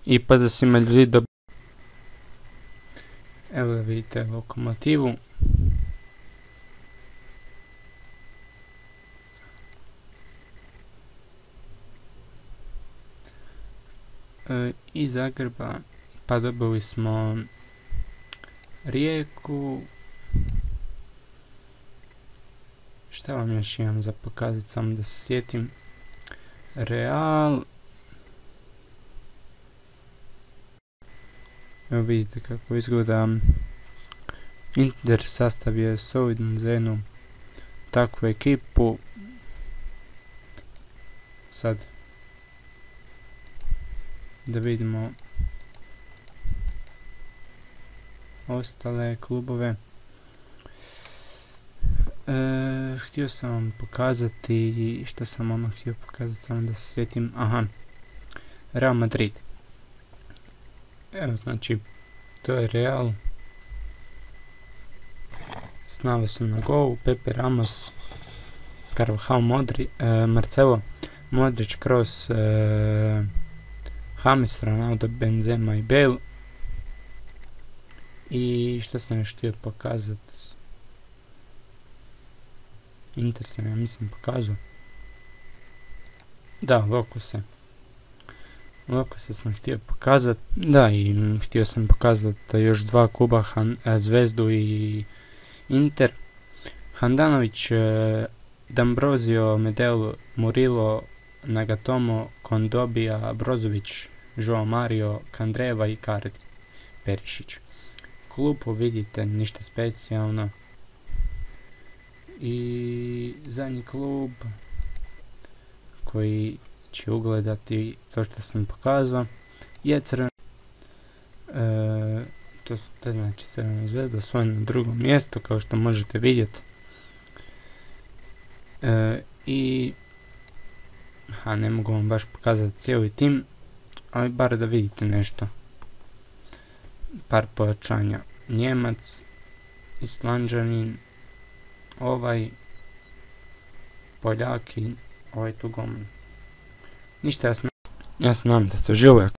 I pozdrav svima ljudi, evo da vidite lokomotivu. Iz Zagreba pa dobili smo Rijeku. Šta vam još imam za pokazati, samo da se sjetim. Real. Evo vidite kako izgleda. Inter sastav je solidan za jednu takvu ekipu. Sad da vidimo ostale klubove. Htio sam vam pokazati, što sam htio pokazati, samo da se sjetim. Aha, Real Madrid. Evo, znači, to je Real. Snave su na golu, Pepe, Ramos, Carvajal, Marcelo, Modrić, Kroos, James, Ronaldo, Benzema i Bale. I što sam još htio pokazati? Inter sam, ja mislim, pokazao. Da, Lokose. Lokose sam htio pokazati. Da, i htio sam pokazati još dva kluba, Zvezdu i Inter. Handanović, D'Ambrosio, Medel, Murillo, Nagatomo, Kondobija, Brozović, Joao Mario, Kandreva i Icardi, Perišić. Klub, vidite, ništa specijalno. I zadnji klub koji će ugledati to što sam pokazao je Crvena. To znači Crvena Zvezda, svoje na drugom mjestu, kao što možete vidjeti. Ne mogu vam baš pokazati cijeli tim, ali bar da vidite nešto. Par pojačanja. Njemac, Islanđanin, Poljak i ovaj tu golman. Ništa, ja se nadam da ste uživali.